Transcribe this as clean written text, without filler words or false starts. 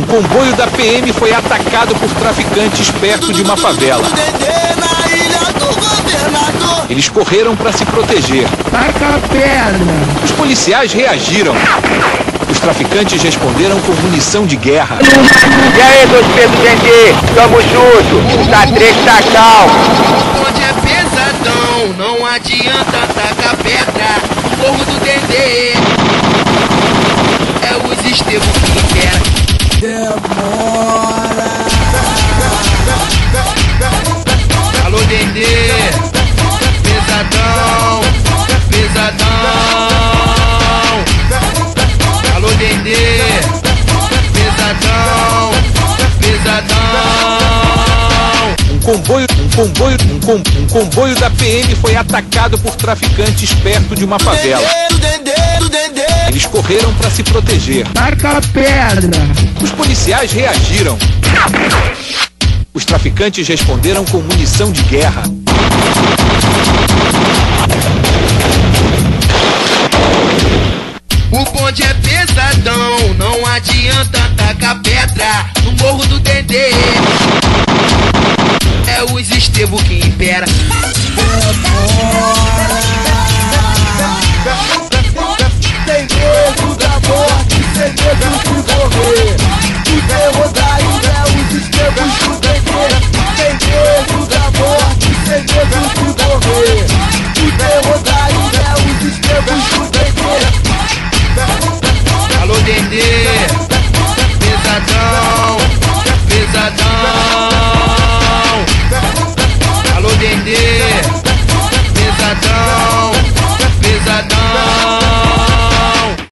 comboio da PM foi atacado por traficantes perto de uma favela. Eles correram para se proteger. Taca a perna! Os policiais reagiram. Os traficantes responderam com munição de guerra. E aí, meus pesos Dendê? Tamo junto! Tá 3, tá calmo! O bonde é pesadão, não adianta tacar pedra. O morro do Dendê é os Estevos que quer. Demora! Alô, Dendê! Pesadão! Pesadão! Alô, Dendê! Pesadão! Pesadão! Um comboio da PM foi atacado por traficantes perto de uma favela. Eles correram para se proteger. Taca a perna! Os policiais reagiram. Os traficantes responderam com munição de guerra.